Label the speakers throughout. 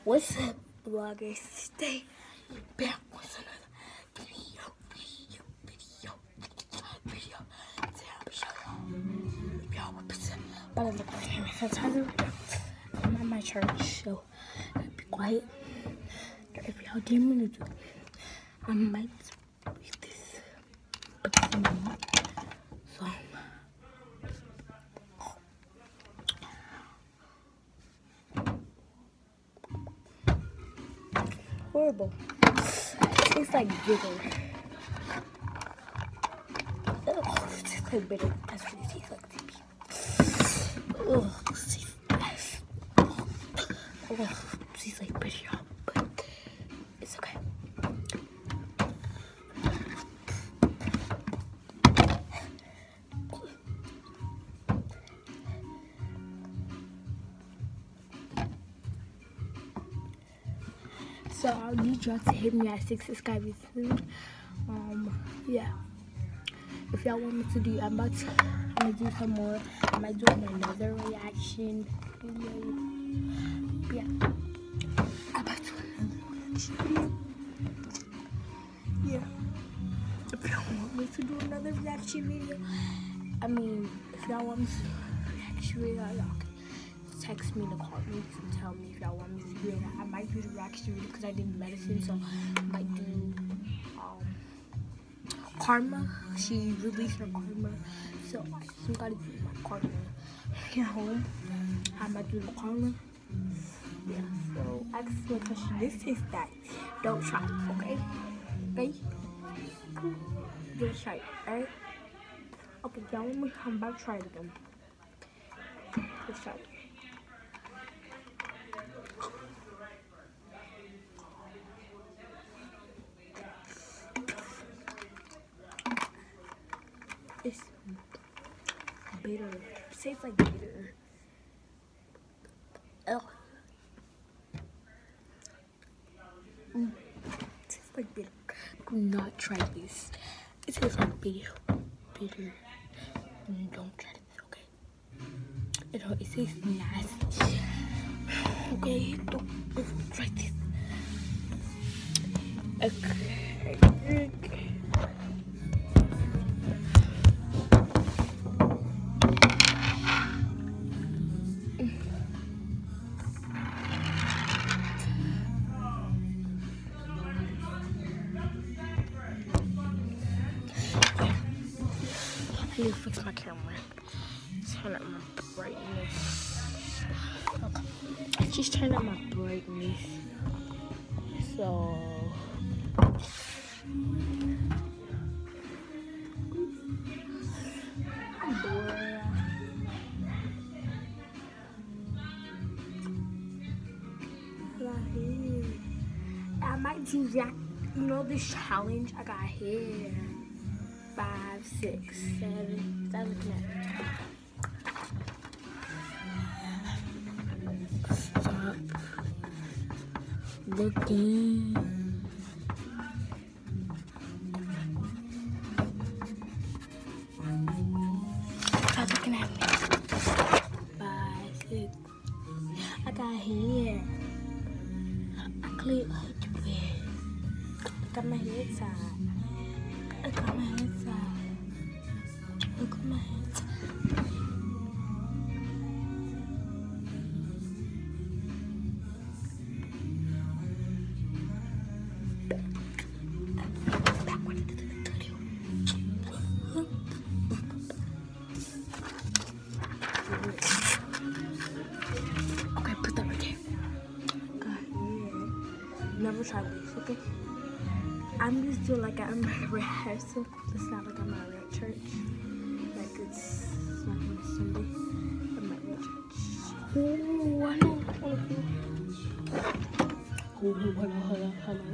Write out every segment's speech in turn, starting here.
Speaker 1: What's up, vloggers? Stay back with another video. But I'm at my church, so be quiet. If y'all didn't want to do, I might read this, but this is my mom. So. Horrible. Tastes like bitter. Ugh, it tastes like bitter. That's what it tastes like to me. Ugh, it tastes nice. Ugh, it tastes like bitter, y'all, but it's okay. So I'll need y'all to hit me at 6 subscribers soon. Yeah. If y'all want me to do, I'm gonna do some more. I might do another reaction video. Yeah. I'm about to do another reaction video. Yeah. If y'all want me to do another reaction video, if y'all want me to do a reaction video, y'all can text me in the comments and tell me if y'all want me to do it. I might do the reaction video because I did medicine, so I might do Karma. She released her Karma, so I still gotta do my Karma at home. I might do the Karma. Yeah, so ask me a question. This is that. Don't try, okay? Ready? Cool. Just try it, alright? Okay, y'all want me? I'm about to try it again. Let's try it. It's bitter. It tastes like bitter. Ugh. It tastes like bitter. Do not try this. It tastes like bitter. Bitter. Don't try this, okay? It tastes nasty. Okay, don't try this. Okay. I need to fix my camera. Turn up my brightness. Okay. Just turn up my brightness. So. I'm bored. I might do that. You know this challenge? I got hair. 5, 6, 7. Stop looking at me. Stop looking. Stop looking at me. 5, 6. I got hair. I clear up the bed. Look at my head side. Look at my head side. Look at my head side. Okay, put that right there. Never try this, okay? I'm just doing like I'm at a rehearsal. It's not like I'm at a real church. Like it's like on Sunday. I'm at real church. Oh, I know. Hello.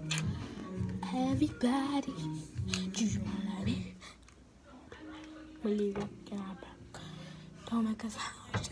Speaker 1: Everybody, do you want me? Believe it, get out back. Don't make us house.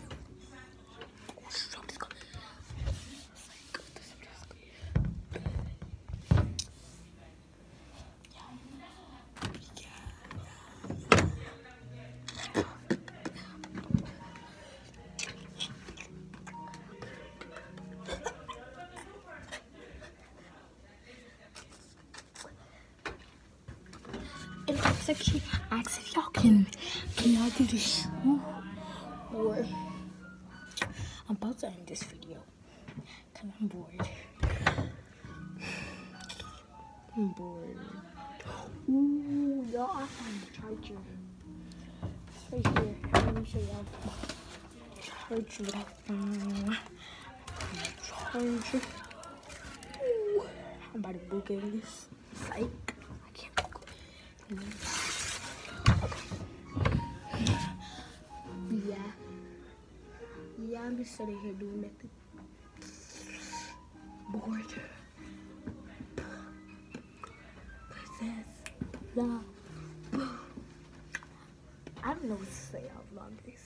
Speaker 1: in the section, ask if y'all can y'all do the shoe, or I'm about to end this video because I'm bored. I'm bored. Ooh, y'all, I found the charger. It's right here. Let me show y'all the charger that I found. Charger. Ooh, I'm about to book in this. Psych. I can't book it. Okay. Yeah, I'm just sitting here doing nothing. Bored. Blah. I don't know what to say out loud this.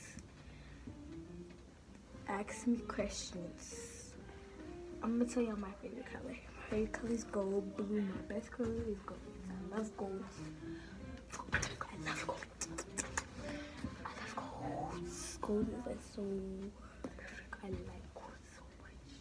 Speaker 1: Ask me questions. I'm gonna tell y'all my favorite color. My favorite color is gold. Blue. My best color is gold. I love gold. I love gold. I love gold. Gold is like so perfect. I like gold so much.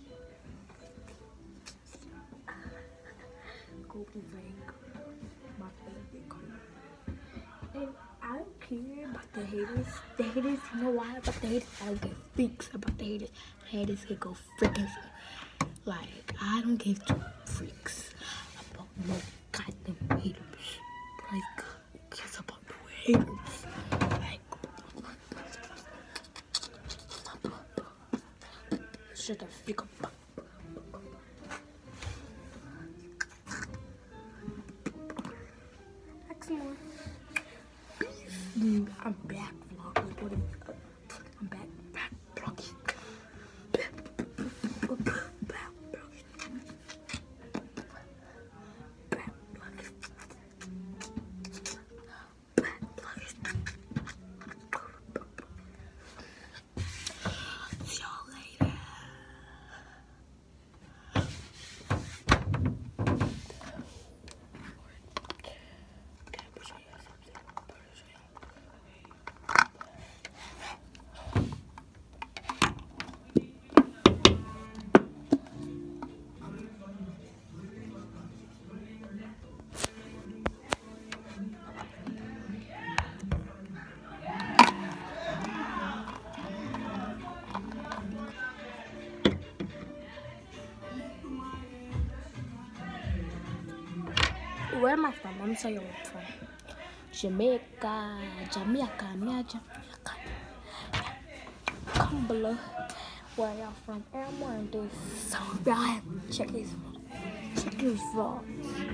Speaker 1: Gold is like my favorite color. And I don't care about the haters. The haters, you know why? About the haters, I don't give freaks about the haters. The haters can go freaking. Like, I don't give two freaks about no goddamn haters. Like, who cares about no haters? Like, shut the freak up. I'm back vlogging. I'm back vlogging. Back see y'all later. Where am I from? I'm gonna tell you where I'm from. Jamaica. Comment below where y'all from. And I'm wearing this. So y'all have to check his vlogs.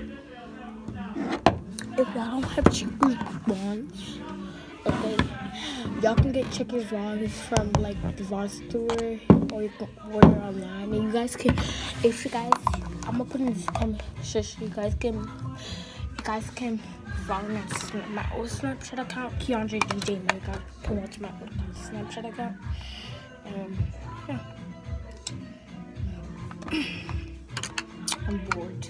Speaker 1: If y'all don't have Chicky's vlogs, okay, y'all can get Chicky's vlogs from like the vlog store, or you can order online. And you guys can, if you guys, I'm gonna put in this comment. Shush, you guys can follow my old Snapchat account, Keandre DJ. You guys can watch my old Snapchat account. Yeah. I'm bored.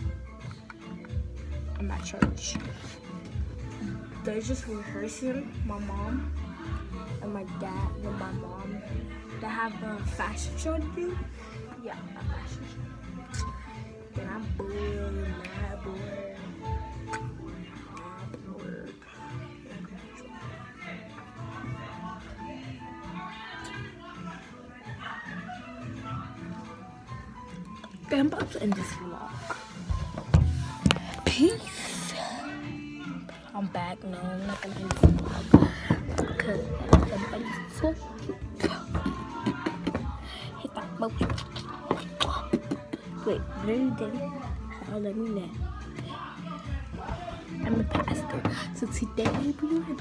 Speaker 1: I'm at church. They're just rehearsing. My mom and my dad and my mom. They have a fashion show to do. Yeah, a fashion show. And I'm bored. Mad bored. I'm about to end this vlog. Peace. I'm back. No, I'm not gonna end this vlog because everybody's so cute. Hit that motion. Wait, really did. Oh, let me know. I'm a pastor, so today we will be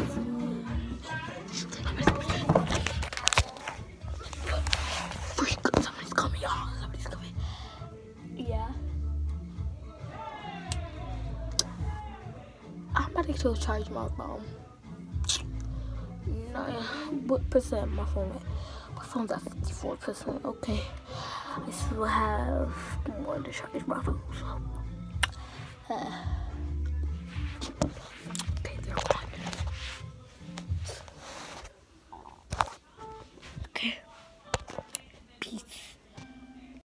Speaker 1: freak. Somebody's coming, y'all. Somebody's coming. Yeah. I'm about to go charge my phone. No, what percent my phone at? My phone's at 54%. Okay. I still have more to charge my phone. So.